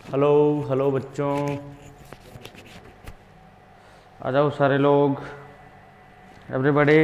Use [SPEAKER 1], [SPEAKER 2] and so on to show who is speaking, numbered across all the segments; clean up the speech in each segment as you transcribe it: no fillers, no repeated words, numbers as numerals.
[SPEAKER 1] Hello hello बच्चों, आ जाओ सारे लोग, एवरीबॉडी।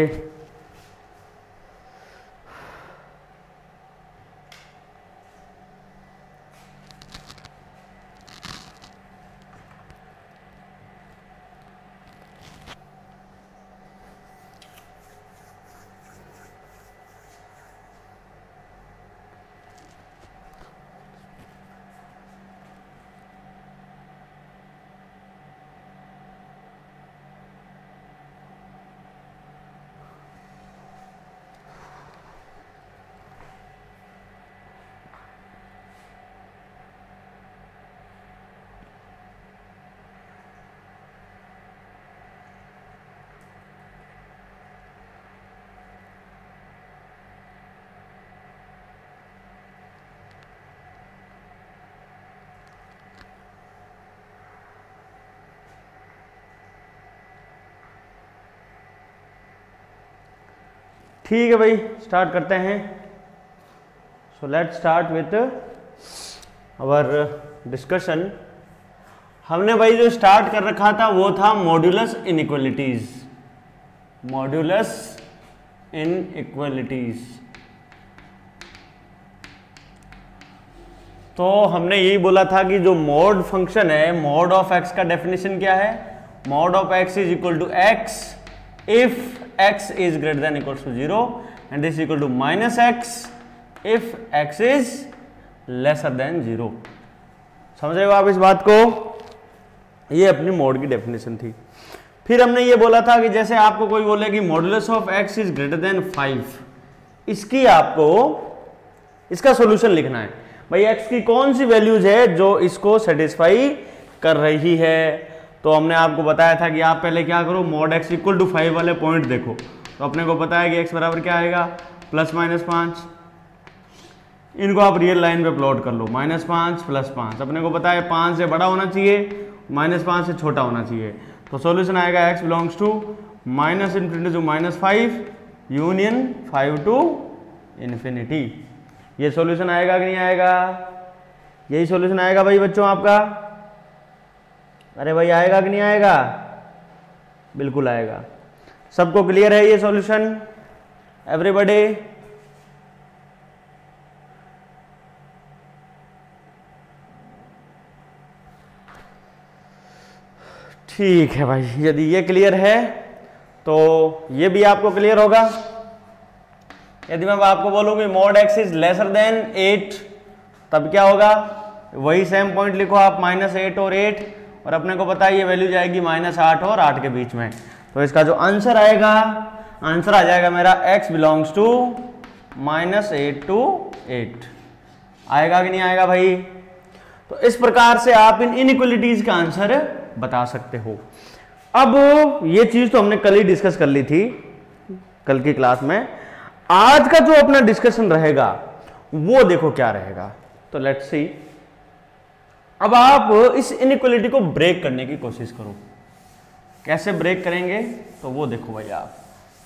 [SPEAKER 1] ठीक है भाई, स्टार्ट करते हैं। So let's start with our discussion. हमने भाई जो स्टार्ट कर रखा था वो था मॉड्यूलस इनइक्वालिटीज। Modulus inequalities. तो हमने यही बोला था कि जो मॉड फंक्शन है, मॉड ऑफ एक्स का डेफिनेशन क्या है? Mod of x is equal to x if x is greater than equals to 0 and this is equal to minus x if x is lesser than 0। समझ रहे हो आप इस बात को? ये अपनी मॉड की डेफिनेशन थी। फिर हमने ये बोला था कि जैसे आपको कोई बोले कि modulus of x is greater than 5, इसकी आपको इसका सॉल्यूशन लिखना है। भाई x की कौन सी वैल्यूज है जो इसको सेटिस्फाई कर रही है? तो हमने आपको बताया था कि आप पहले क्या करो, मॉड x इक्वल टू 5 वाले पॉइंट देखो। तो अपने को पता है कि x बराबर क्या आएगा, ±5। इनको आप रियल लाइन पे प्लॉट कर लो, -5 +5। अपने को पता है 5 से बड़ा होना चाहिए, -5 से छोटा होना चाहिए। तो सॉल्यूशन आएगा x belongs to -∞ to -5 union 5 to ∞। ये सॉल्यूशन आएगा कि नहीं आएगा? यही सॉल्यूशन आएगा भाई बच्चों आपका। अरे भाई आएगा कि नहीं आएगा? बिल्कुल आएगा। सबको क्लियर है ये सॉल्यूशन? एवरीबॉडी? ठीक है भाई, यदि ये क्लियर है तो ये भी आपको क्लियर होगा। यदि मैं आपको बोलूंगी mod x is lesser than 8, तब क्या होगा? वही सेम पॉइंट लिखो आप, -8 और 8, और अपने को पता है ये वैल्यू जाएगी -8 और 8 के बीच में। तो इसका जो आंसर आएगा, आंसर आ जाएगा मेरा x बिलोंग्स टू -8 to 8। आएगा कि नहीं आएगा भाई? तो इस प्रकार से आप इन इनइक्वालिटीज का आंसर बता सकते हो। अब ये चीज तो हमने कल ही डिस्कस कर ली थी, कल की क्लास में। आज का जो अपना डिस्कशन रहेगा वो देखो क्या रहेगा। तो लेट्स सी। अब आप इस इनइक्वालिटी को ब्रेक करने की कोशिश करो। कैसे ब्रेक करेंगे तो वो देखो भाई आप।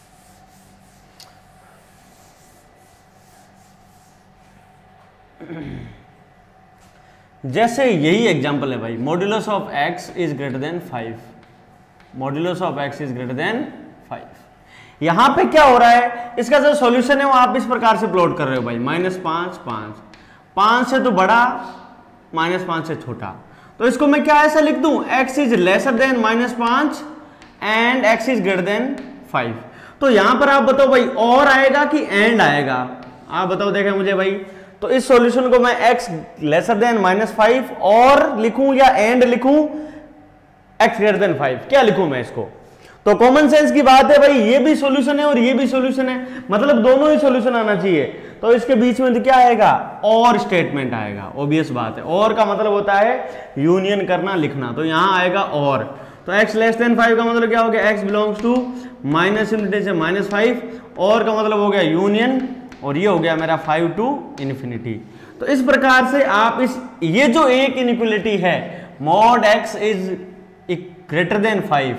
[SPEAKER 1] जैसे यही एग्जांपल है भाई, modulus of x is greater than 5। Modulus of x is greater than 5। यहां पे क्या हो रहा है, इसका जो सॉल्यूशन है वो आप इस प्रकार से प्लॉट कर रहे हो भाई, -5 5, 5 से तो बड़ा, -5 से छोटा। तो इसको मैं क्या ऐसा लिख दूं, x is lesser than -5 and x is greater than 5। तो यहां पर आप बताओ भाई और आएगा कि एंड आएगा? आप बताओ, देखें मुझे भाई। तो इस सॉल्यूशन को मैं x लेसर देन -5 और लिखूं या एंड लिखूं x ग्रेटर देन 5? क्या लिखूं मैं इसको? तो कॉमन सेंस की बात है भाई, ये भी सॉल्यूशन है और ये भी सॉल्यूशन है, मतलब दोनों ही सॉल्यूशन आना चाहिए। तो इसके बीच में क्या आएगा? और स्टेटमेंट आएगा। ऑब्वियस बात है, और का मतलब होता है यूनियन करना, लिखना। तो यहां आएगा और। तो x लेस देन 5 का मतलब क्या हो गया? x बिलोंग्स टू -∞ से -5, और का मतलब हो गया यूनियन, और ये हो गया मेरा 5 to ∞। तो इस प्रकार से आप ये जो एक इनइक्वालिटी है, mod x is greater than 5,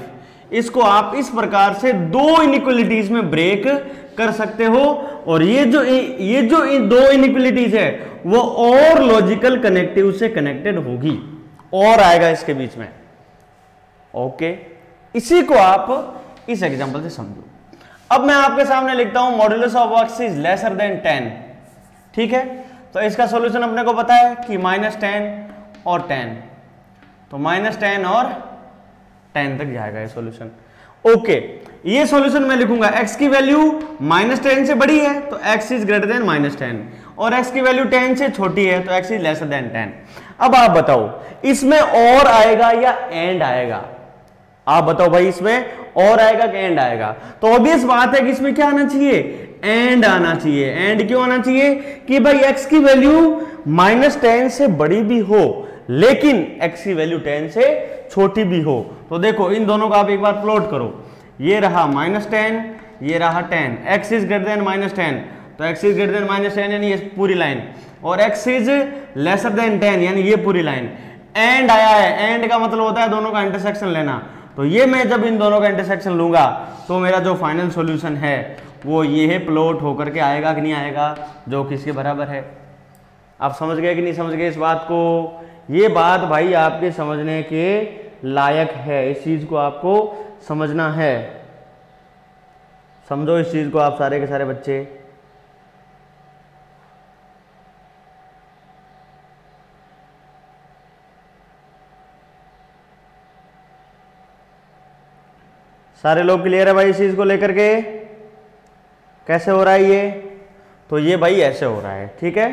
[SPEAKER 1] इसको आप इस प्रकार से दो इनइक्वालिटीज में ब्रेक कर सकते हो, और ये जो दो इनइक्वालिटीज है वो और लॉजिकल कनेक्टिव से कनेक्टेड होगी, और आएगा इसके बीच में। ओके, इसी को आप इस एग्जांपल से समझो। अब मैं आपके सामने लिखता हूं modulus of x is lesser than 10, ठीक है। तो इसका सॉल्यूशन अपने को पता है कि -10 और 10, तो -10 और 10 तक जाएगा ये सॉल्यूशन। ओके, ये सॉल्यूशन मैं लिखूंगा x की वैल्यू -10 से बड़ी है तो x इज ग्रेटर देन -10, और x की वैल्यू 10 से छोटी है तो x इज लेसर देन 10। अब आप बताओ इसमें और आएगा या एंड आएगा? आप बताओ भाई, इसमें और आएगा कि एंड आएगा? तो ऑब्वियस बात है कि इसमें क्या आना चाहिए, एंड आना चाहिए। एंड क्यों आना चाहिए? कि भाई x की वैल्यू -10 से बड़ी भी हो लेकिन x की वैल्यू 10 से छोटी भी हो। तो देखो इन दोनों का आप एक बार प्लॉट करो, ये रहा -10, ये रहा 10, x इज ग्रेटर देन -10, तो x इज ग्रेटर देन -10 यानी ये पूरी लाइन, और x इज लेसर देन 10 यानी ये पूरी लाइन। एंड आया है, एंड का मतलब होता है दोनों का इंटरसेक्शन लेना। तो ये मैं जब इन दोनों का इंटरसेक्शन लूंगा तो मेरा जो फाइनल सॉल्यूशन है वो ये है, प्लॉट होकर के आएगा कि नहीं आएगा, जो किसके बराबर है। आप समझ गए कि नहीं समझ गए इस बात को? ये बात भाई आपके समझने के लायक है, इस चीज को आपको समझना है। समझो इस चीज को आप सारे के सारे बच्चे। सारे लोग क्लियर है भाई इस चीज को लेकर के? कैसे हो रहा है ये? तो ये भाई ऐसे हो रहा है, ठीक है।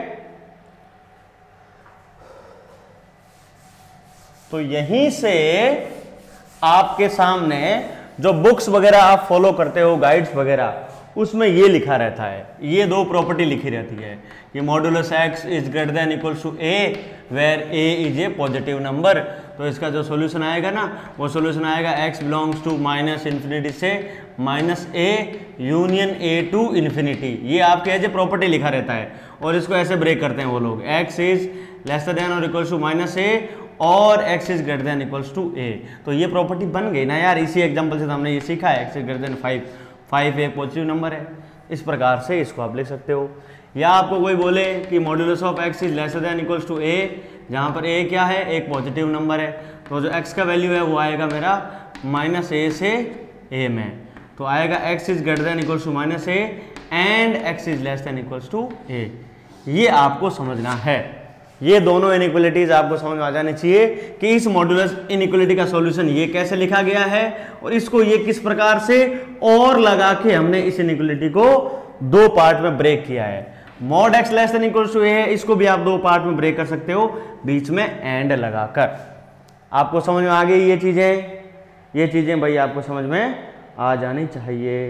[SPEAKER 1] तो यहीं से आपके सामने जो बुक्स वगैरह आप फॉलो करते हो, गाइड्स वगैरह, उसमें ये लिखा रहता है, ये दो प्रॉपर्टी लिखी रहती है कि modulus x is greater than equals to a where a is a positive number. तो इसका जो सॉल्यूशन आएगा ना, वो सॉल्यूशन आएगा x बिलोंग्स टू -इन्फिनिटी से -a union a to infinity. ये आपके एज ए प्रॉपर्टी लिखा रहता है, और इसको ऐसे ब्रेक करते हैं वो लोग, x इज लेसर देन और इक्वल्स टू -a और x is greater than equals to a। तो ये प्रॉपर्टी बन गई ना यार, इसी एग्जाम्पल से तो हमने ये सीखा है, x इज ग्रेटर देन 5 एक पॉजिटिव नंबर है। इस प्रकार से इसको आप लिख सकते हो। या आपको कोई बोले कि modulus of x is lesser than equals to a, जहाँ पर a क्या है, एक पॉजिटिव नंबर है, तो जो x का वैल्यू है वो आएगा मेरा -a से a में, तो आएगा x is greater than equals to -a and x is less than equals to a। ये आपको समझना है, ये दोनों इनइक्वालिटीज आपको समझ में आ जानी चाहिए कि इस मॉड्यूलस इनइक्वालिटी का सॉल्यूशन ये कैसे लिखा गया है, और इसको ये किस प्रकार से और लगा के हमने इस इनइक्वालिटी को दो पार्ट में ब्रेक किया है। Mod x less than equals to a है, इसको भी आप दो पार्ट में ब्रेक कर सकते हो, बीच में एंड लगाकर। आपको समझ में आ गई ये चीजें भाई आपको समझ में आ जानी चाहिए।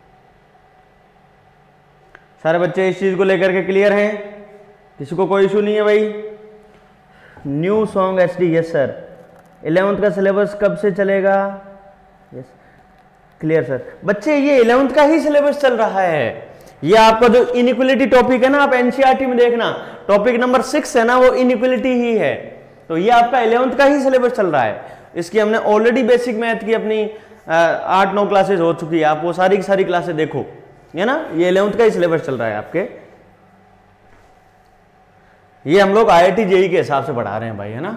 [SPEAKER 1] सारे बच्चे इस चीज को लेकर के क्लियर हैं? किसी को कोई इशू नहीं है भाई? New song HD, yes sir. 11th का सिलेबस कब से चलेगा? Yes clear sir. बच्चे ये 11th का ही सिलेबस चल रहा है। ये आपका जो इनइक्वालिटी टॉपिक है ना, आप NCERT में देखना, टॉपिक नंबर 6 है ना, वो इनइक्वालिटी ही है। तो ये आपका 11th का ही सिलेबस चल रहा है। इसकी हमने ऑलरेडी बेसिक मैथ की अपनी 8-9 क्लासेस हो चुकी है, आप वो सारी की सारी क्लासेस देखो, है ना। ये 11th का ही सिलेबस चल रहा है आपके। ये हम लोग IIT JEE के हिसाब से पढ़ा रहे हैं भाई, है ना।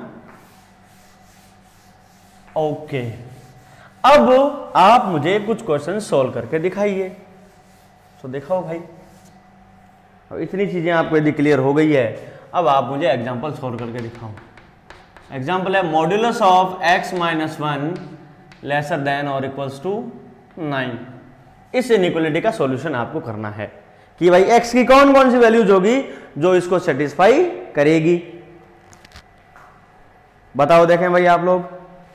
[SPEAKER 1] ओके, अब आप मुझे कुछ क्वेश्चन सॉल्व करके दिखाइए। तो दिखाओ भाई। अब इतनी चीजें आपको यदि क्लियर हो गई है, अब आप मुझे एग्जांपल सॉल्व करके दिखाओ। एग्जांपल है modulus of x - 1 lesser than और इक्वल्स टू 9। इस इनइक्वालिटी का सॉल्यूशन आपको करना है कि भाई x की कौन कौन सी वैल्यूज होगी जो इसको सेटिस्फाई करेगी। बताओ, देखें भाई आप लोग।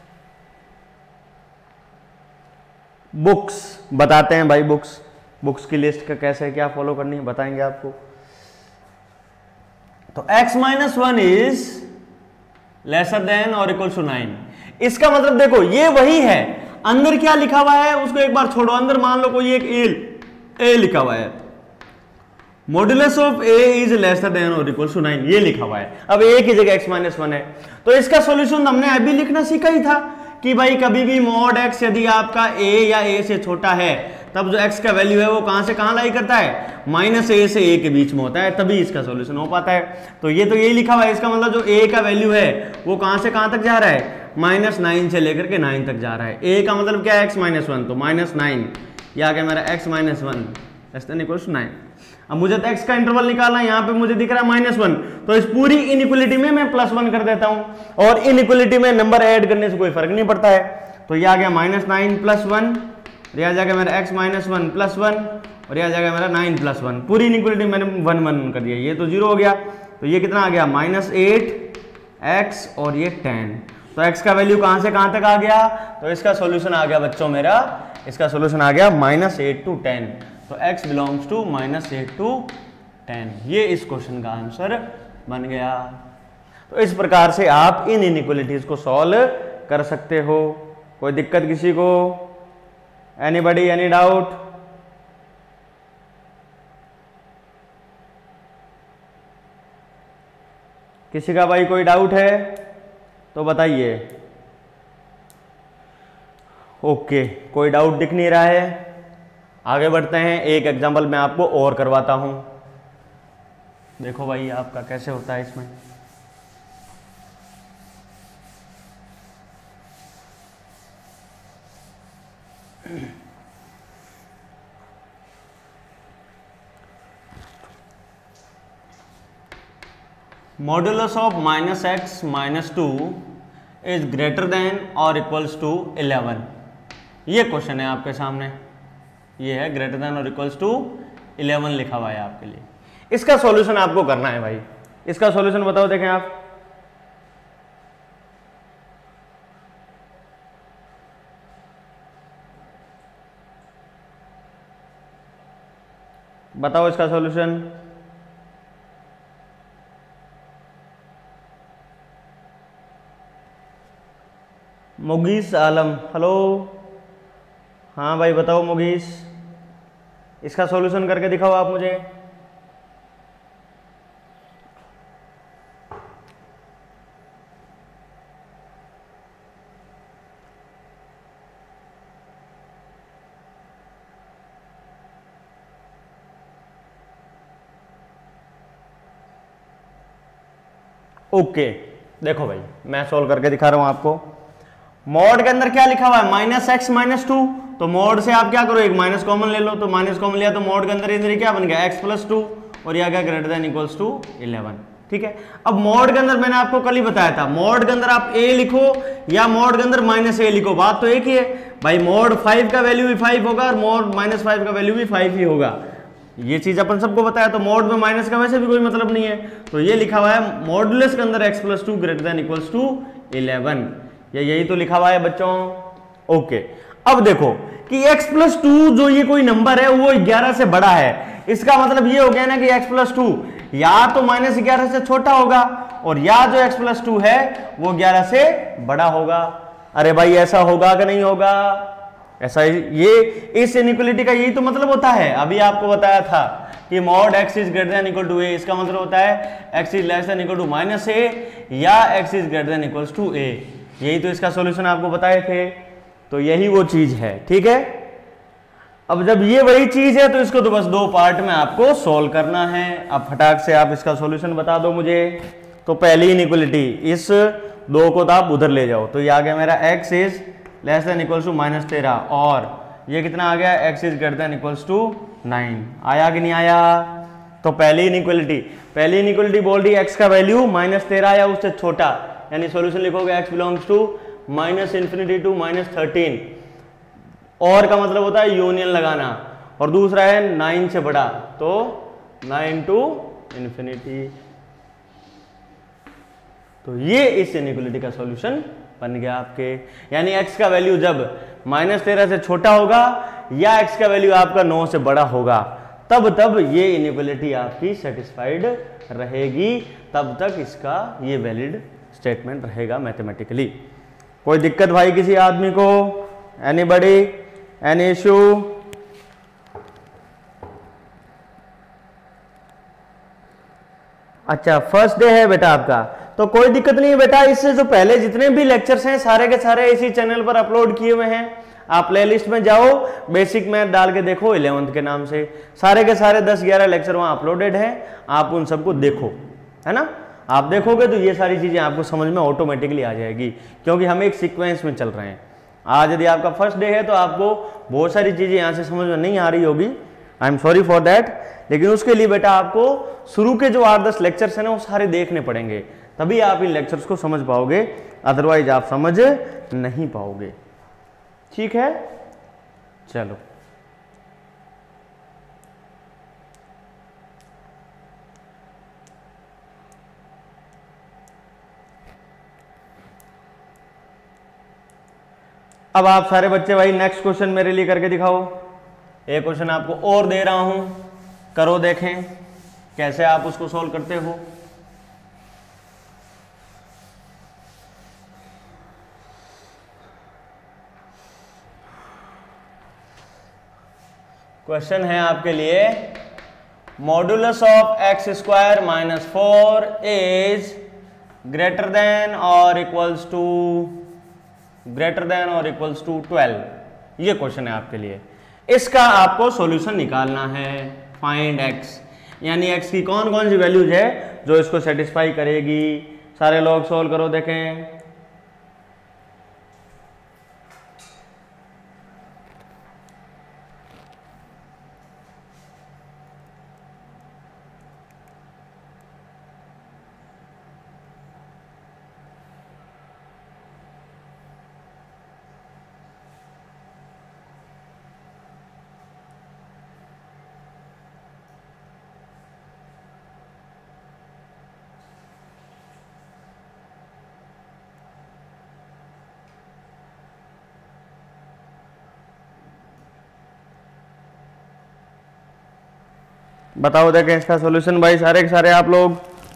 [SPEAKER 1] बुक्स बताते हैं भाई, बुक्स की लिस्ट का कैसे क्या फॉलो करनी है बताएंगे आपको। तो x - 1 इज लेसर देन और इक्वल टू 9। इसका मतलब देखो ये वही है, अंदर क्या लिखा हुआ है उसको एक बार छोड़ो। अंदर मान लो कोई एक a लिखा हुआ है, modulus of a is lesser than और इक्वल टू 9, ये लिखा हुआ है। अब a की जगह x - 1 है, तो इसका सॉल्यूशन हमने अभी लिखना सीखा ही था कि भाई कभी भी मॉड x यदि आपका a या a से छोटा है तब जो x का वैल्यू है वो कहां से कहां लाई करता है, -a से a के बीच में होता है, तभी इसका सॉल्यूशन हो पाता है। तो ये तो यही लिखा हुआ है, इसका मतलब जो a का वैल्यू है वो कहां से कहां तक जा रहा है, -9 से लेकर के 9 तक जा रहा है। a का मतलब क्या है, x -1, तो -9, ये आ गया मेरा x -1 less than equals to 9। अब मुझे तो x का इंटरवल निकालना है, यहाँ पे मुझे दिख रहा है -1, तो इस पूरी इनइक्वलिटी में मैं +1 कर देता हूं, और इनइक्वलिटी में नंबर ऐड करने से कोई फर्क नहीं पड़ता है। तो ये आ गया -9 + 1, यह आ जाएगा मेरा x -1 + 1, और यह आ जाएगा मेरा 9 + 1। पूरी इनइक्वलिटी मैंने 1 1 कर दिया, ये तो 0 हो गया। तो ये कितना आ गया, -8x और ये 10। तो x का वैल्यू कहां से कहां तक आ गया, तो इसका सॉल्यूशन आ गया बच्चों मेरा, इसका सॉल्यूशन आ गया -8 to 10। तो x बिलोंग्स टू -8 to 10, ये इस क्वेश्चन का आंसर बन गया। तो इस प्रकार से आप इन इनइक्वलिटीज को सॉल्व कर सकते हो। कोई दिक्कत किसी को, एनीबॉडी, एनी डाउट? किसी का भाई कोई डाउट है तो बताइए। ओके, कोई डाउट दिख नहीं रहा है, आगे बढ़ते हैं। एक एग्जांपल मैं आपको और करवाता हूं, देखो भाई आपका कैसे होता है इसमें। Modulus of -x -2 is greater than और इक्वल्स टू 11। ये क्वेश्चन है आपके सामने, ये है ग्रेटर देन और इक्वल्स टू 11 लिखा हुआ है आपके लिए। इसका सॉल्यूशन आपको करना है भाई, इसका सॉल्यूशन बताओ, देखें आप। बताओ इसका सॉल्यूशन। मुगीस आलम, हेलो, हाँ भाई बताओ मुगीस, इसका सॉल्यूशन करके दिखाओ आप मुझे। ओके, देखो भाई मैं सोल्व करके दिखा रहा हूं आपको। मॉड के अंदर क्या लिखा हुआ है, -x -2, तो मॉड से आप क्या करो, एक माइनस कॉमन ले लो, तो माइनस कॉमन लिया तो मॉड के अंदर इधर क्या बन गया, x + 2, और यह क्या ग्रेटर देन इक्वल्स टू 11। ठीक है, अब मॉड के अंदर मैंने आपको कल ही बताया था, मॉड के अंदर आप a लिखो या मॉड के अंदर -a लिखो, बात तो एक ही है भाई। मॉड 5 का वैल्यू भी 5 होगा और मॉड -5 का वैल्यू भी 5 ही होगा, ये चीज अपन सबको बताया। तो मॉड में माइनस का वैसे भी कोई मतलब नहीं है, तो ये लिखा हुआ है मॉडुलस के अंदर x + 2 greater than equals to 11, यही तो लिखा हुआ है बच्चों। ओके, अब देखो कि x + 2 जो ये कोई नंबर है वो 11 से बड़ा है, इसका मतलब ये हो गया ना कि x + 2 या तो -11 से छोटा होगा और या जो x + 2 है वो 11 से बड़ा होगा। अरे भाई ऐसा होगा कि नहीं होगा, ऐसा ये इस इनइक्वालिटी का यही तो मतलब होता है। अभी आपको बताया था कि mod x is greater than equal to a, इसका मतलब होता है x is less than equal to -a या x is greater than equals to a, यही तो इसका सॉल्यूशन आपको बताए थे। तो यही वो चीज है, ठीक है। अब जब ये वही चीज है तो इसको तो बस 2 पार्ट में आपको सोल्व करना है। अब फटाक से आप इसका सॉल्यूशन बता दो मुझे। तो पहली इनइक्वालिटी, इस 2 को तो आप उधर ले जाओ, तो ये आ गया मेरा x is less than equals to -13, और ये कितना आ गया, x is greater than equals to 9। आया कि नहीं आया? तो पहली इनइक्वालिटी बोल रही है x का वैल्यू -13 या उससे छोटा, यानी सॉल्यूशन लिखोगे x बिलोंग्स टू -∞ टू -13, और का मतलब होता है यूनियन लगाना, और दूसरा है 9 से बड़ा, तो 9 टू ∞। तो ये इस इनइक्वालिटी का सॉल्यूशन बन गया आपके, यानी x का वैल्यू जब -13 से छोटा होगा या x का वैल्यू आपका 9 से बड़ा होगा, तब ये इनइक्वालिटी आपकी सेटिस्फाइड रहेगी, तब तक इसका ये वैलिड स्टेटमेंट रहेगा मैथमेटिकली। कोई दिक्कत भाई किसी आदमी को? Anybody, any issue? अच्छा फर्स्ट डे है बेटा आपका, तो कोई दिक्कत नहीं है बेटा। इससे जो पहले जितने भी लेक्चर्स हैं सारे के सारे इसी चैनल पर अपलोड किए हुए हैं। आप प्लेलिस्ट में जाओ, बेसिक मैथ डाल के देखो 11th के नाम से, सारे के सारे 10-11 लेक्चर वहां अपलोडेड हैं। आप उन सबको देखो, है ना। आप देखोगे तो ये सारी चीजें आपको समझ में ऑटोमेटिकली आ जाएगी, क्योंकि हम एक सीक्वेंस में चल रहे हैं। आज यदि आपका फर्स्ट डे है तो आपको बहुत सारी चीजें यहाँ से समझ में नहीं आ रही होगी, I am sorry for that. लेकिन उसके लिए बेटा आपको शुरू के जो 8-10 लेक्चर्स हैं ना वो सारे देखने पड़ेंगे, तभी आप इन लेक्चर्स को समझ पाओगे, अदरवाइज आप समझ नहीं पाओगे। ठीक है, चलो अब आप सारे बच्चे भाई नेक्स्ट क्वेश्चन मेरे लिए करके दिखाओ। एक क्वेश्चन आपको और दे रहा हूं, करो देखें कैसे आप उसको सॉल्व करते हो। क्वेश्चन है आपके लिए, modulus of x square minus 4 is greater than और इक्वल्स टू 12। ये क्वेश्चन है आपके लिए। इसका आपको सॉल्यूशन निकालना है। फाइंड एक्स, यानी एक्स की कौन कौन सी वैल्यूज है जो इसको सेटिस्फाई करेगी। सारे लोग सॉल्व करो देखें। बताओ देखें इसका सॉल्यूशन भाई, सारे के सारे आप लोग।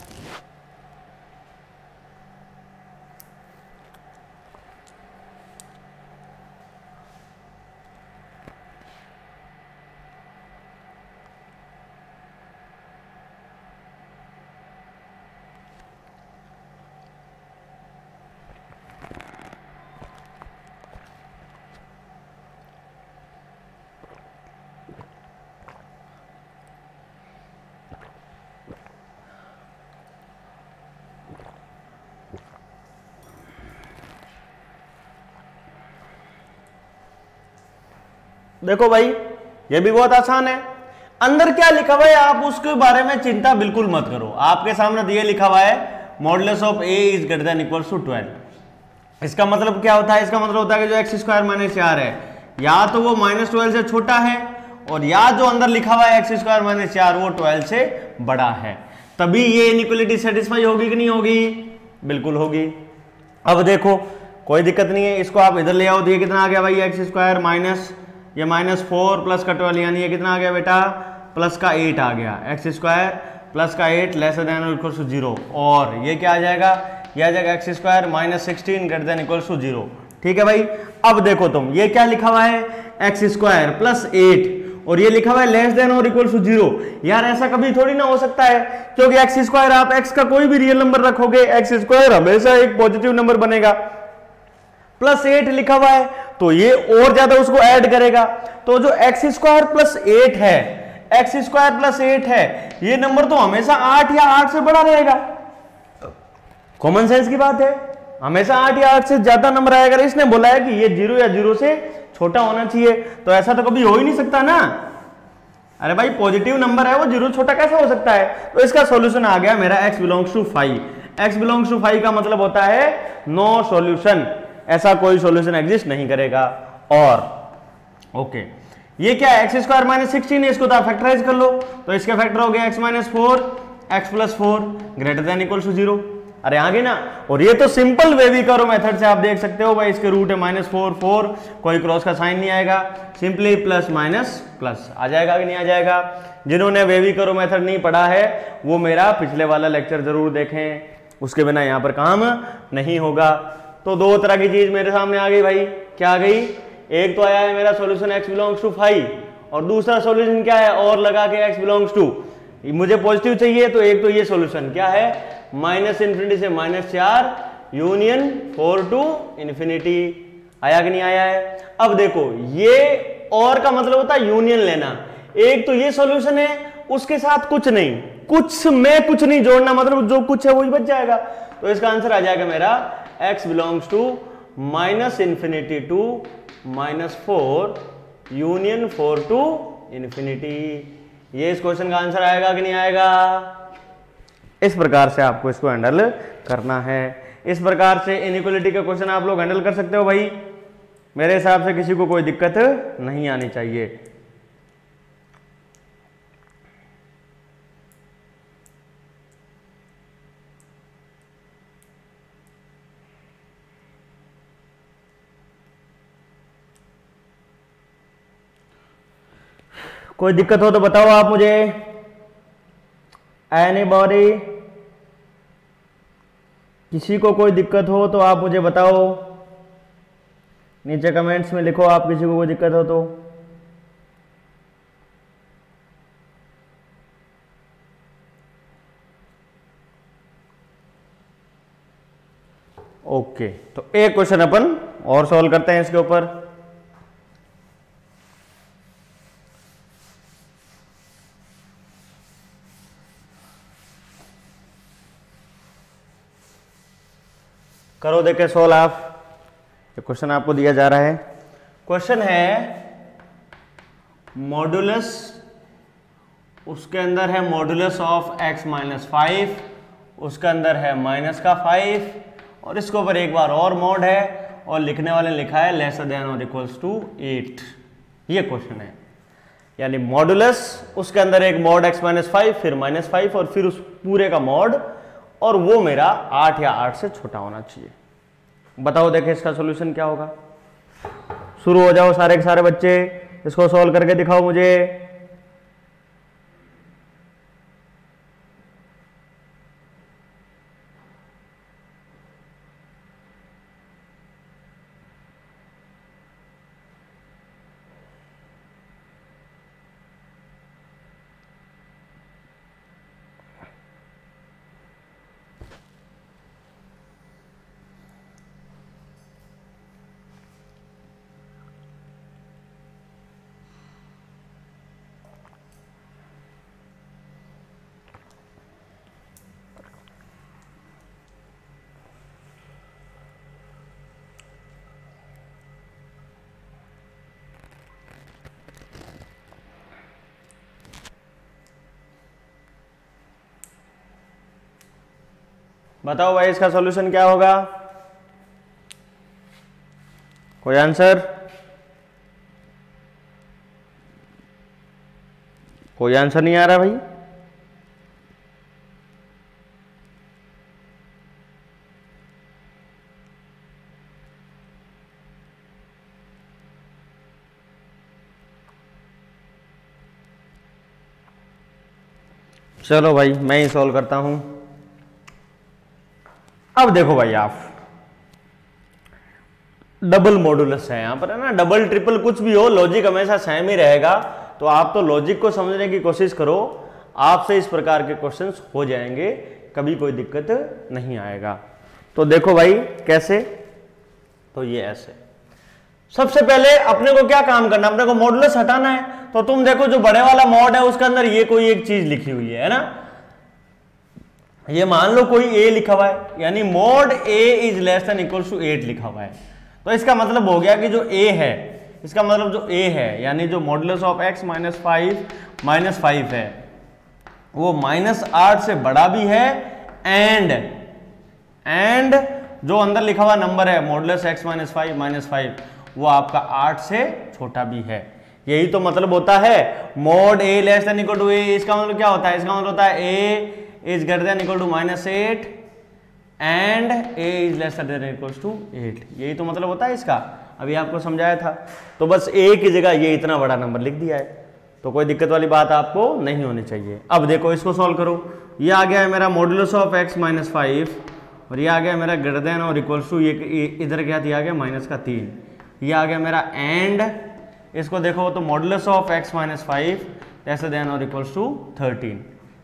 [SPEAKER 1] देखो भाई ये भी बहुत आसान है। अंदर क्या लिखा हुआ है आप उसके बारे में चिंता बिल्कुल मत करो। आपके सामने तो ये लिखा हुआ है modulus of a is greater than equals to 12। इसका मतलब क्या होता है? इसका मतलब होता है कि जो एक्स स्क्वायर माइनस 4 है या तो वो -12 से छोटा है, और या जो अंदर लिखा हुआ है एक्स स्क्वायर माइनस 4 वो 12 से बड़ा है। तभी ये इनइक्वालिटी सेटिस्फाई होगी कि नहीं होगी? बिल्कुल होगी। अब देखो कोई दिक्कत नहीं है, इसको आप इधर ले आओ तो ये कितना आ गया भाई? एक्स स्क्वायर माइनस ये -4 प्लस का 12, यानी ये कितना आ गया बेटा? प्लस का 8 आ गया। एक्स स्क्वायर प्लस का 8 लेस देन और इक्वल टू 0, और ये क्या आ जाएगा? ये आ जाएगा x square -16 greater than equal to 0। ठीक है भाई। अब देखो तुम, ये क्या लिखा हुआ है? एक्स स्क्वायर प्लस 8, और ये लिखा हुआ है लेस देन और इक्वल टू 0। यार ऐसा कभी थोड़ी ना हो सकता है, क्योंकि एक्स स्क्वायर आप एक्स का कोई भी रियल नंबर रखोगे एक्स स्क्वायर हमेशा एक पॉजिटिव नंबर बनेगा। प्लस 8 लिखा हुआ है तो ये और ज्यादा उसको ऐड करेगा, तो जो एक्स स्क्वायर प्लस 8 है, एक्स स्क्वायर प्लस 8 है, ये नंबर तो हमेशा 8 या 8 से बड़ा रहेगा। कॉमन सेंस की बात है, हमेशा 8 या 8 से ज्यादा नंबर आएगा। अगर इसने बोला है कि ये 0 या 0 से छोटा होना चाहिए, तो ऐसा तो कभी हो ही नहीं सकता ना। अरे भाई पॉजिटिव नंबर है वो 0 छोटा कैसे हो सकता है? तो इसका सॉल्यूशन आ गया मेरा x belongs to 5। x belongs to 5 का मतलब होता है नो सॉल्यूशन, ऐसा कोई सॉल्यूशन एग्जिस्ट नहीं करेगा। और ओके ये क्या है? एक्स स्क्वायर -16 है, इसको तो आप फैक्टराइज कर लो, तो इसका फैक्टर हो गया x -4 x + 4 greater than equal to 0। अरे आगे ना, और ये तो सिंपल वेवी करो मेथड से आप देख सकते हो भाई, इसके रूट है -4 4, कोई क्रॉस का साइन नहीं आएगा, सिंपली प्लस माइनस प्लस आ जाएगा कि नहीं आ जाएगा? जिन्होंने वेवी करो मेथड नहीं पढ़ा है वो मेरा पिछले वाला लेक्चर जरूर देखें, उसके बिना यहाँ पर काम नहीं होगा। तो दो तरह की चीज मेरे सामने आ गई भाई। क्या आ गई? एक तो आया है मेरा सॉल्यूशन x बिलोंग्स टू 5, और दूसरा सॉल्यूशन क्या है? और लगा के x बिलोंग्स टू, मुझे पॉजिटिव चाहिए तो एक तो ये सॉल्यूशन क्या है, -∞ से -4 यूनियन 4 टू इन्फिनिटी। आया कि नहीं आया है? अब देखो ये और का मतलब होता है यूनियन लेना। एक तो ये सॉल्यूशन है, उसके साथ कुछ नहीं, कुछ में कुछ नहीं जोड़ना, मतलब जो कुछ है वही बच जाएगा। तो इसका आंसर आ जाएगा मेरा x belongs to -∞ to -4 union 4 to infinity. ये इस क्वेश्चन का आंसर आएगा कि नहीं आएगा? इस प्रकार से आपको इसको हैंडल करना है। इस प्रकार से इनइक्वालिटी का क्वेश्चन आप लोग हैंडल कर सकते हो भाई। मेरे हिसाब से किसी को कोई दिक्कत नहीं आनी चाहिए। कोई दिक्कत हो तो बताओ आप मुझे। एनीबॉडी, किसी को कोई दिक्कत हो तो आप मुझे बताओ, नीचे कमेंट्स में लिखो आप किसी को कोई दिक्कत हो तो। ओके, तो एक क्वेश्चन अपन और सॉल्व करते हैं इसके ऊपर। करो देखे सोल्व आप। क्वेश्चन आपको दिया जा रहा है। क्वेश्चन है मॉड्यूलस, उसके अंदर है मॉड्यूलस ऑफ x - 5, उसके अंदर है -5, और इसके ऊपर एक बार और मॉड है, और लिखने वाले ने लिखा है लेसर देन और इक्वल्स टू 8। ये क्वेश्चन है, यानी मॉड्यूलस, उसके अंदर एक मॉड x - 5, फिर -5, और फिर उस पूरे का मॉड, और वो मेरा 8 या 8 से छोटा होना चाहिए। बताओ देखे इसका सॉल्यूशन क्या होगा। शुरू हो जाओ सारे के सारे बच्चे, इसको सॉल्व करके दिखाओ मुझे। बताओ भाई इसका सॉल्यूशन क्या होगा। कोई आंसर? कोई आंसर नहीं आ रहा भाई। चलो भाई मैं ही सॉल्व करता हूं। अब देखो भाई, आप डबल मॉड्यूलस है यहां पर, है ना, डबल ट्रिपल कुछ भी हो, लॉजिक हमेशा सेम ही रहेगा। तो आप तो लॉजिक को समझने की कोशिश करो, आपसे इस प्रकार के क्वेश्चंस हो जाएंगे, कभी कोई दिक्कत नहीं आएगा। तो देखो भाई कैसे, तो ये ऐसे। सबसे पहले अपने को क्या काम करना, अपने को मॉड्यूलस हटाना है। तो तुम देखो जो बड़े वाला मॉड है उसके अंदर ये कोई एक चीज लिखी हुई है ना, ये मान लो कोई a लिखा हुआ है, यानी mod a is less than equals to 8 लिखा हुआ है। तो इसका मतलब हो गया कि जो a है, इसका मतलब जो a है, यानी जो मॉडुलस ऑफ x - 5 है, वो -8 से बड़ा भी है, एंड जो अंदर लिखा हुआ नंबर है मॉडुलस x - 5 वो आपका 8 से छोटा भी है। यही तो मतलब होता है mod a less than equal to a। इसका मतलब क्या होता है, इसका मतलब होता है a is greater than equal to -8 and a is lesser than equal to 8। यही तो मतलब होता है इसका, अभी आपको समझाया था। तो बस a की जगह ये इतना बड़ा नंबर लिख दिया है, तो कोई दिक्कत वाली बात आपको नहीं होनी चाहिए। अब देखो इसको सॉल्व करो। ये आ गया है मेरा मॉडुलस ऑफ x - 5, और ये आ गया मेरा ग्रेटर देन और इक्वल टू, ये इधर क्या दिया गया -3। ये आ गया मेरा एंड, इसको देखो तो modulus of x - 5 lesser than और इक्वल टू 13।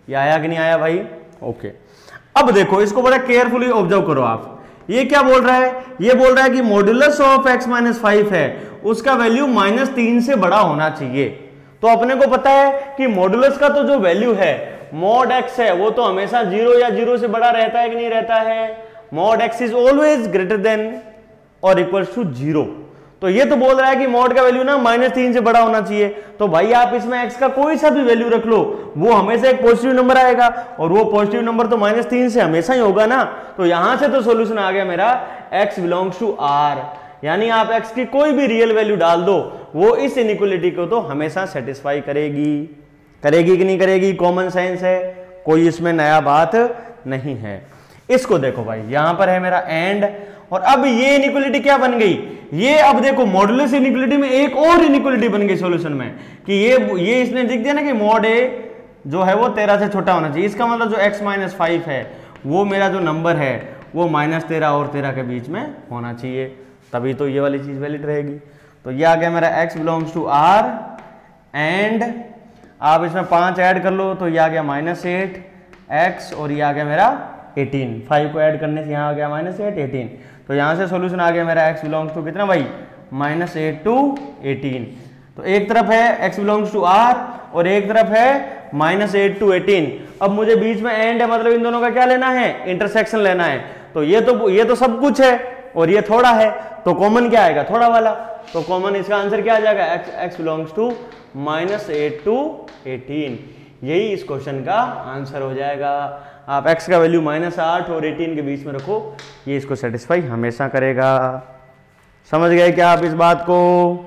[SPEAKER 1] ये आया कि नहीं आया भाई? ओके। अब देखो इसको बड़ा केयरफुली ऑब्जर्व करो आप। ये क्या बोल रहा है? ये बोल रहा है कि मॉड्यूलस ऑफ x माइनस 5 है, उसका वैल्यू -3 से बड़ा होना चाहिए। तो अपने को पता है कि मॉड्यूलस का तो जो वैल्यू है मॉड x है वो तो हमेशा 0 या 0 से बड़ा रहता है कि नहीं रहता है? Mod x is always greater than और इक्वल्स टू 0। तो ये तो बोल रहा है कि मॉड का वैल्यू ना -3 से बड़ा होना चाहिए। तो भाई आप इसमें x का कोई सा भी वैल्यू रख लो, वो हमेशा एक पॉजिटिव नंबर आएगा, और वो पॉजिटिव नंबर तो -3 से हमेशा ही होगा ना। तो यहां से तो सॉल्यूशन आ गया मेरा x बिलोंग्स टू r, यानी आप x की कोई भी रियल वैल्यू डाल दो वो इस इनइक्वालिटी को तो हमेशा सेटिस्फाई करेगी। करेगी कि नहीं करेगी? कॉमन सेंस है, कोई इसमें नया बात नहीं है। इसको देखो भाई, यहां पर है मेरा एंड, और अब ये इनइक्वालिटी क्या बन गई? ये अब देखो मॉडुलस इनइक्वालिटी में एक और इनइक्वालिटी बन गई सॉल्यूशन में, कि ये इसने लिख दिया ना कि मॉड ए जो है वो 13 से छोटा होना चाहिए। इसका मतलब जो x माइनस 5 है वो मेरा जो नंबर है वो -13 और 13 के बीच में होना चाहिए, तभी तो ये वाली चीज वैलिड रहेगी। तो ये आ गया मेरा x belongs to r, and आप इसमें 5 ऐड कर लो तो ये आ गया -8x, और ये आ गया मेरा 18। 5 को ऐड करने से यहाँ आ गया -8 18। तो यहाँ से सॉल्यूशन आ गया मेरा x बिलोंग्स टू कितना भाई? -8 to 18। तो एक तरफ है x बिलोंग्स टू r और एक तरफ है -8 to 18। अब मुझे बीच में एंड है, मतलब इन दोनों का क्या लेना है? इंटरसेक्शन लेना है। तो ये तो सब कुछ है और ये थोड़ा है, तो कॉमन क्या आएगा? थोड़ा वाला। तो कॉमन इसका आंसर क्या आ जाएगा? x belongs to -8 to 18। यही इस क्वेश्चन का आंसर हो जाएगा। आप x का वैल्यू -8 और 18 के बीच में रखो, ये इसको सेटिस्फाई हमेशा करेगा। समझ गए क्या आप इस बात को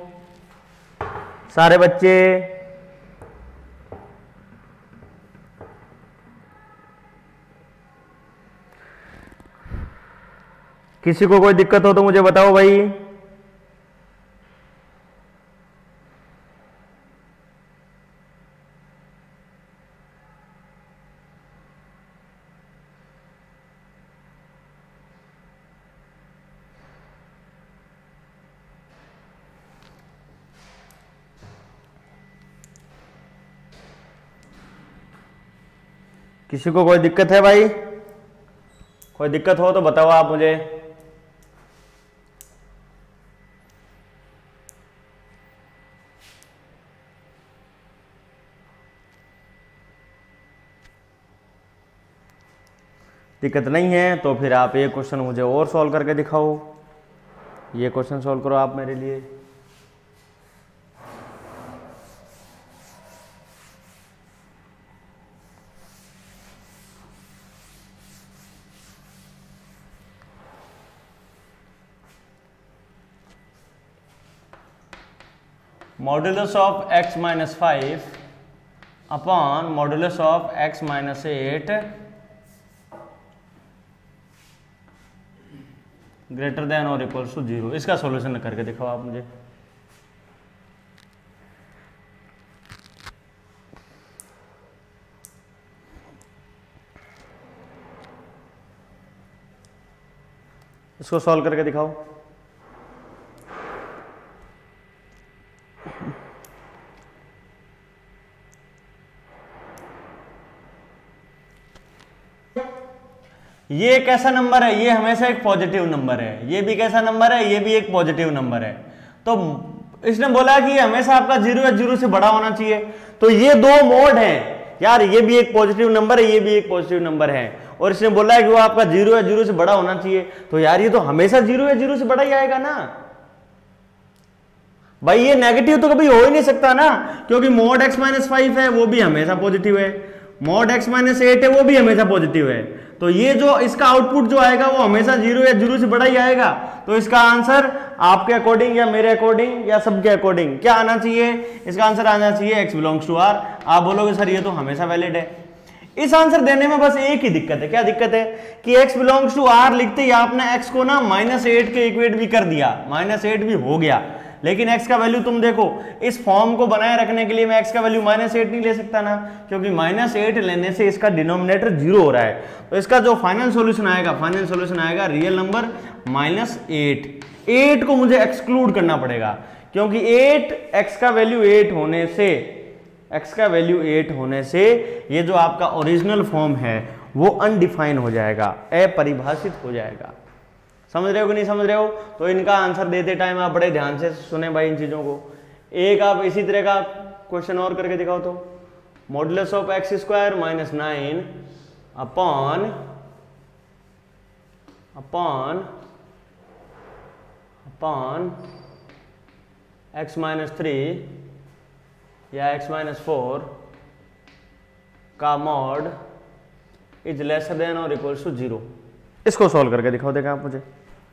[SPEAKER 1] सारे बच्चे? किसी को कोई दिक्कत हो तो मुझे बताओ भाई। किसी को कोई दिक्कत है भाई? कोई दिक्कत हो तो बताओ आप मुझे। दिक्कत नहीं है तो फिर आप ये क्वेश्चन मुझे और सॉल्व करके दिखाओ। ये क्वेश्चन सॉल्व करो आप मेरे लिए। Modulus of x minus 5 upon modulus of x minus 8 greater than और इक्वल्स टू 0। इसका सॉल्यूशन करके दिखाओ आप मुझे। इसको सॉल्व करके दिखाओ। ये कैसा नंबर है? ये हमेशा एक पॉजिटिव नंबर है। ये भी कैसा नंबर है? ये भी एक पॉजिटिव नंबर है। तो इसने बोला कि हमेशा आपका 0 या 0 से बड़ा होना चाहिए। तो ये दो मोड हैं यार, ये भी एक पॉजिटिव नंबर है, ये भी एक पॉजिटिव नंबर है, और इसने बोला है कि वो आपका 0 या 0 से बड़ा होना चाहिए। तो यार ये तो हमेशा 0 या 0 से बड़ा ही आएगा ना भाई। ये नेगेटिव तो कभी हो ही नहीं सकता ना, क्योंकि मॉड x माइनस 5 है वो भी हमेशा पॉजिटिव है, मॉड x माइनस 8 है वो भी हमेशा पॉजिटिव है। तो ये जो इसका आउटपुट जो आएगा वो हमेशा 0 या 0 से बड़ा ही आएगा। तो इसका आंसर आपके अकॉर्डिंग या मेरे अकॉर्डिंग या सबके अकॉर्डिंग क्या आना चाहिए? इसका आंसर आना चाहिए x बिलोंग्स टू r। आप बोलोगे सर ये तो हमेशा वैलिड है। इस आंसर देने में बस एक ही दिक्कत है। क्या दिक्कत है? कि x बिलोंग्स टू r लिखते ही आपने x को ना -8 के इक्वेट भी कर दिया, -8 भी हो गया, लेकिन x का वैल्यू तुम देखो, इस फॉर्म को बनाए रखने के लिए मैं x का वैल्यू -8 नहीं ले सकता ना, क्योंकि -8 लेने से इसका डिनोमिनेटर 0 हो रहा है। तो इसका जो फाइनल सॉल्यूशन आएगा रियल नंबर -8 को मुझे एक्सक्लूड करना पड़ेगा, क्योंकि 8 x का वैल्यू 8 होने से x का वैल्यू 8 होने से ये जो आपका ओरिजिनल फॉर्म है वो अनडिफाइन हो जाएगा, अपरिभाषित हो जाएगा। समझ रहे हो कि नहीं समझ रहे हो? तो इनका आंसर देते टाइम आप बड़े ध्यान से सुने भाई इन चीजों को। एक आप इसी तरह का क्वेश्चन और करके दिखाओ तो, modulus of x square minus 9 upon x minus 3 या x माइनस 4 का मॉड इज लेसर देन और इक्वल्स टू 0। इसको सॉल्व करके दिखाओ, देखा आप मुझे।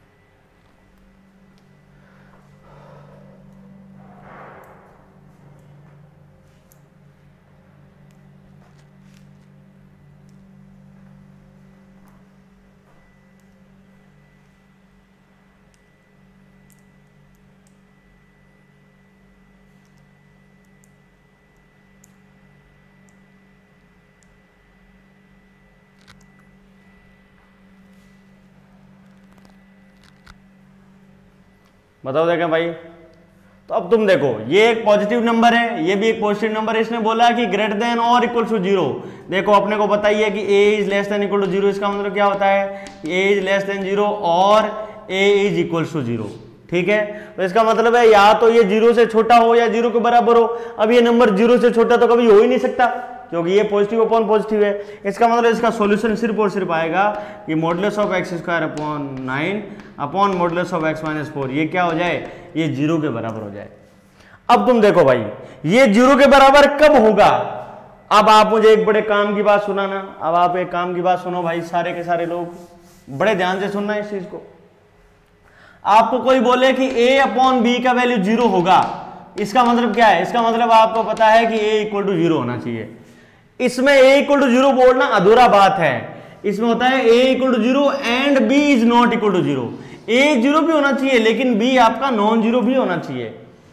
[SPEAKER 1] बताओ देखें भाई। तो अब तुम देखो, ये एक पॉजिटिव नंबर है, ये भी एक पॉजिटिव नंबर है। इसने बोला कि ग्रेटर देन और इक्वल टू 0। देखो अपने को बताइए कि a is less than equal to 0, इसका मतलब क्या होता है? a इज लेस देन 0 और a इज इक्वल टू 0। ठीक है, तो इसका मतलब है या तो ये 0 से छोटा हो या 0 के बराबर हो। अब ये नंबर 0 से छोटा तो कभी हो ही नहीं सकता, क्योंकि ये पॉजिटिव अपॉन पॉजिटिव है। इसका मतलब इसका सॉल्यूशन सिर्फ और सिर्फ आएगा कि modulus of x square upon 9 upon modulus of x minus 4, ये क्या हो जाए? ये 0 के बराबर हो जाए। अब तुम देखो भाई, ये 0 के बराबर कब होगा? अब आप मुझे एक बड़े काम की बात सुनाना। अब आप एक काम की बात सुनो भाई, सारे के सारे लोग बड़े ध्यान से सुनना इस चीज को। आपको कोई बोले कि a अपॉन बी का वैल्यू 0 होगा, इसका मतलब क्या है? इसका मतलब आपको पता है कि a इक्वल टू 0 होना चाहिए। इसमें a इक्वल टू 0 बोलना अधूरा बात है। इसमें होता है a equal to 0 and b is not equal to 0। a 0 भी होना चाहिए लेकिन b आपका नॉन 0 भी होना चाहिए,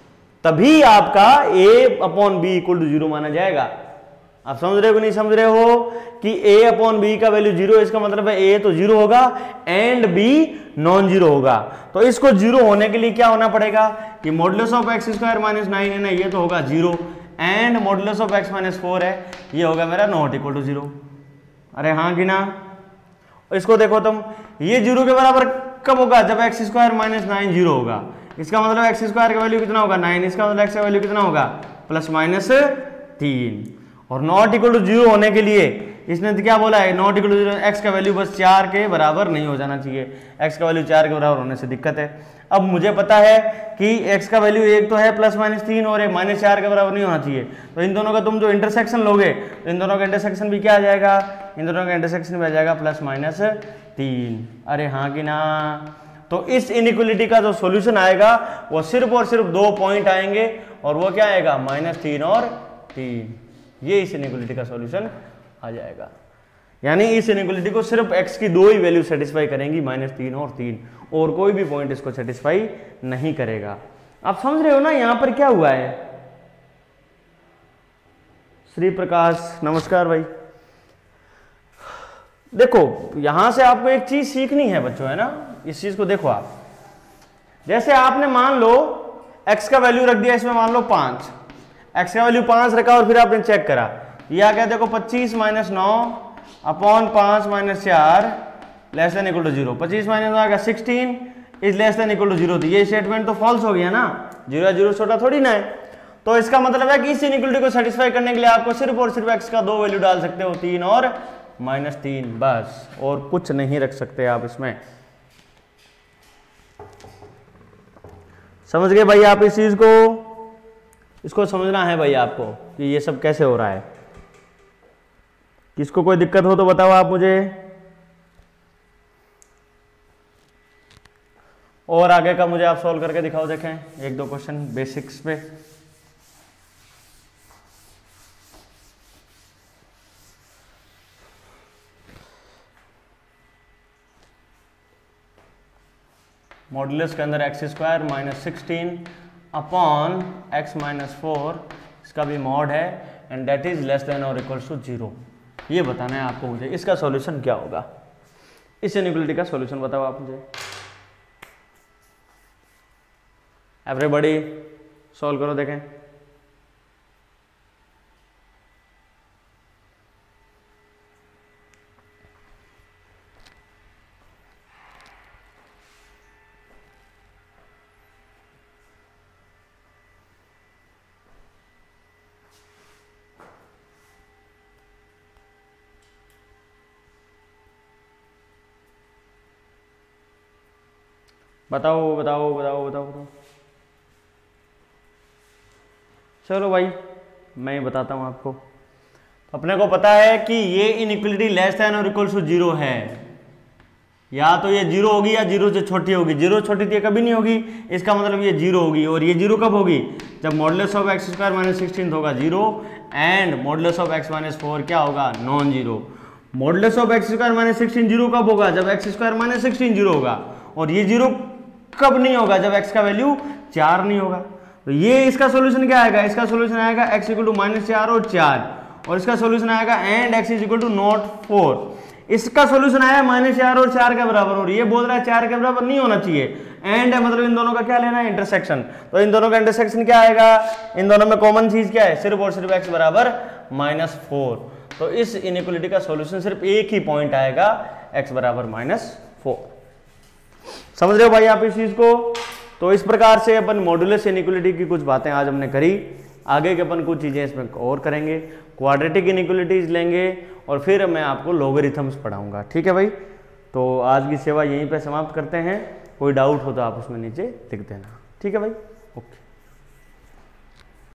[SPEAKER 1] तभी आपका a upon b equal to 0 माना जाएगा। आप समझ रहे हो कि नहीं समझ रहे हो कि a अपॉन बी का वैल्यू 0, इसका मतलब है a तो 0 होगा एंड b नॉन 0 होगा। तो इसको 0 होने के लिए क्या होना पड़ेगा कि modulus of x square minus 9 है ना, ये तो होगा 0 and modulus of x minus 4 है, ये होगा मेरा नॉट इक्वल टू 0। अरे हाँ कि ना? इसको देखो तुम, ये 0 के बराबर कब होगा? जब एक्स स्क्वायर माइनस 9 0 होगा। इसका मतलब एक्स स्क्वायर का वैल्यू कितना होगा? 9। इसका मतलब एक्स का वैल्यू कितना होगा? Plus minus 3। और नॉट इक्वल टू 0 होने के लिए इसने तो क्या बोला है? नॉट इक्वल टू 0, एक्स का वैल्यू बस 4 के बराबर नहीं हो जाना चाहिए। एक्स का वैल्यू 4 के बराबर होने से दिक्कत है। अब मुझे पता है कि एक्स का वैल्यू एक तो है प्लस माइनस 3 और एक माइनस 4 के बराबर नहीं होना चाहिए। तो इन दोनों का तुम जो इंटरसेक्शन लोगे तो इन दोनों का इंटरसेक्शन भी क्या आ जाएगा? इन दोनों का इंटरसेक्शन भी आ जाएगा प्लस माइनस 3। अरे हाँ कि ना? तो इस इनइक्वलिटी का जो सॉल्यूशन आएगा वो सिर्फ और सिर्फ 2 पॉइंट आएंगे, और वो क्या आएगा? -3 और 3। ये इस इनइक्वलिटी का सॉल्यूशन आ जाएगा। यानी इस इनइक्वलिटी को सिर्फ x की 2 ही वैल्यू सेटिस्फाई करेंगी, -3 और 3, और कोई भी पॉइंट इसको सेटिस्फाई नहीं करेगा। आप समझ रहे हो ना यहां पर क्या हुआ है? श्री प्रकाश नमस्कार भाई। देखो यहां से आपको एक चीज सीखनी है बच्चों, है ना? इस चीज को देखो आप, जैसे आपने मान लो x का वैल्यू रख दिया इसमें, मान लो 5, x का वैल्यू 5 रखा और फिर आपने चेक करा, ये आ गया देखो 25 - 9 upon 5 - 4 less than equal to 0। 25 - 9 आ गया 16 is less than equal to 0। तो ये स्टेटमेंट तो फॉल्स हो गया ना, 0 या 0 छोटा थोड़ी ना है। तो इसका मतलब है कि इस इनइक्वलिटी को सेटिस्फाई करने के लिए आपको सिर्फ और सिर्फ x का 2 वैल्यू डाल सकते हो, 3 और -3, बस, और कुछ नहीं रख सकते आप इसमें। समझ गए भाई आप इस चीज को? इसको समझना है भाई आपको कि ये सब कैसे हो रहा है। किसको कोई दिक्कत हो तो बताओ आप मुझे, और आगे का मुझे आप सॉल्व करके दिखाओ। देखें 1-2 क्वेश्चन बेसिक्स पे। मॉडुलस के अंदर x square -16 upon x minus 4, इसका भी मॉड है and that is less than और इक्वल्स टू 0। ये बताना है आपको मुझे, इसका सॉल्यूशन क्या होगा? इस इनइक्वलिटी का सॉल्यूशन बताओ आप मुझे। एवरीबॉडी सॉल्व करो देखें। बताओ बताओ बताओ बताओ बताओ। चलो भाई मैं ही बताता हूँ आपको। अपने को पता है कि ये इनइक्वलिटी लेस देन और इक्वल टू 0 है, या तो ये 0 होगी या 0 से छोटी होगी। 0 छोटी थी कभी नहीं होगी, इसका मतलब ये 0 होगी। और ये 0 कब होगी? जब modulus of x square minus 16 होगा 0 and modulus of x minus 4 क्या होगा? Non zero. Modulus of x square minus 16 zero कब होगा? जब एक्स स्क्वायर माइनस 16 जीरो होगा। और ये 0 कब नहीं होगा? जब एक्स का वैल्यू 4 नहीं होगा। तो ये इसका सोल्यूशन क्या आएगा? इसका सोल्यूशन आएगा एक्स इक्वल टू -4 और 4, और इसका सोल्यूशन आएगा and x is equal to not 4। इसका सोल्यूशन आया -4 और 4 के बराबर, और ये बोल रहा है 4 के बराबर नहीं होना चाहिए। एंड है मतलब इन दोनों का क्या लेना है? इंटरसेक्शन। तो इन दोनों का इंटरसेक्शन क्या आएगा? इन दोनों में कॉमन चीज क्या है? सिर्फ और सिर्फ एक्स बराबर -4। तो इस इनइक्वलिटी का सॉल्यूशन सिर्फ एक ही पॉइंट आएगा, x बराबर -4। समझ रहे हो भाई आप इस चीज को? तो इस प्रकार से अपन मॉडुलस इनइक्वलिटी की कुछ बातें आज हमने करी। आगे के अपन कुछ चीजें इसमें और करेंगे, क्वाड्रेटिक इनइक्वलिटीज लेंगे और फिर मैं आपको लॉगरिथम्स पढ़ाऊंगा। ठीक है भाई? तो आज की सेवा यहीं पे समाप्त करते हैं। कोई डाउट हो तो आप उसमें नीचे लिख देना। ठीक है भाई? ओके।